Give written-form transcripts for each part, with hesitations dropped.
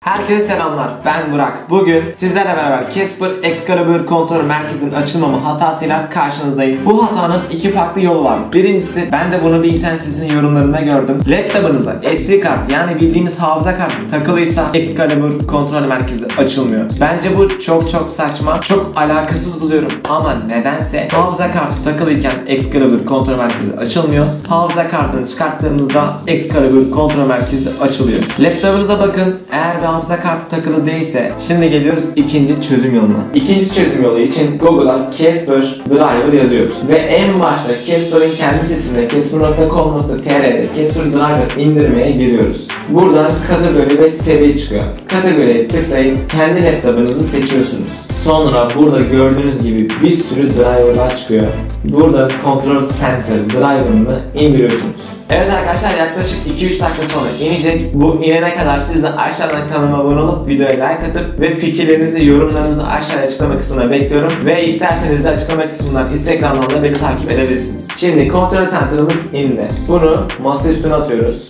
Herkese selamlar, ben Burak. Bugün sizlerle beraber Casper Excalibur kontrol merkezinin açılmama hatasıyla karşınızdayım. Bu hatanın iki farklı yolu var. Birincisi, ben de bunu bir internet sitesinin yorumlarında gördüm. Laptopunuza SD kart, yani bildiğimiz hafıza kartı takılıysa Excalibur kontrol merkezi açılmıyor. Bence bu çok saçma, çok alakasız buluyorum. Ama nedense hafıza kartı takılıyken Excalibur kontrol merkezi açılmıyor. Hafıza kartını çıkarttığımızda Excalibur kontrol merkezi açılıyor. Laptopunuza bakın, eğer bir hafıza kartı takılı değilse, şimdi geliyoruz ikinci çözüm yoluna. İkinci çözüm yolu için Google'a Casper Driver yazıyoruz. Ve en başta Casper'ın kendi sitesinde casper.com.tr'de Casper Driver indirmeye giriyoruz. Buradan kategori ve seviye çıkıyor. Kategoriye tıklayıp kendi laptopunuzu seçiyorsunuz. Sonra burada gördüğünüz gibi bir sürü driverlar çıkıyor. Burada Control Center driver'ını indiriyorsunuz. Evet arkadaşlar, yaklaşık 2-3 dakika sonra inecek. Bu inene kadar siz de aşağıdan kanalıma abone olup videoya like atıp ve fikirlerinizi, yorumlarınızı aşağıya açıklama kısmına bekliyorum. Ve isterseniz de açıklama kısmından Instagram'dan da beni takip edebilirsiniz. Şimdi Control Center'ımız indi. Bunu masa üstüne atıyoruz.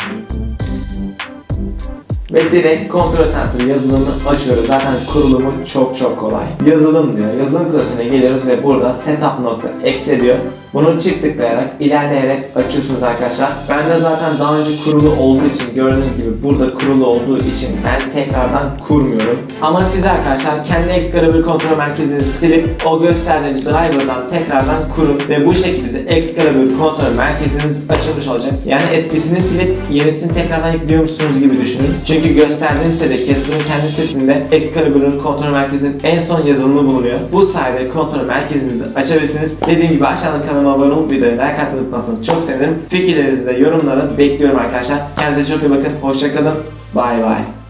Ve direkt Control Center yazılımını açıyoruz. Zaten kurulumu çok kolay. Yazılım diyor. Yazılım klasörüne geliyoruz ve burada setup.exe diyor. Bunu çift tıklayarak, ilerleyerek açıyorsunuz arkadaşlar. Ben de zaten daha önce kurulu olduğu için, gördüğünüz gibi burada kurulu olduğu için ben tekrardan kurmuyorum. Ama siz arkadaşlar kendi Excalibur kontrol merkezini silip o gösterdiğim driver'dan tekrardan kurun ve bu şekilde de Excalibur kontrol merkeziniz açılmış olacak. Yani eskisini silip yenisini tekrardan yüklüyormuşsunuz gibi düşünün. Çünkü gösterdiğim sitede, Casper'ın kendi sitesinde Excalibur'un kontrol merkezinin en son yazılımı bulunuyor. Bu sayede kontrol merkezinizi açabilirsiniz. Dediğim gibi aşağıdan kanalıma abone olup videoyu like atmayı unutmazsanız çok sevinirim. Fikirlerinizi de yorumlara bekliyorum arkadaşlar. Kendinize çok iyi bakın. Hoşça kalın. Bay bay.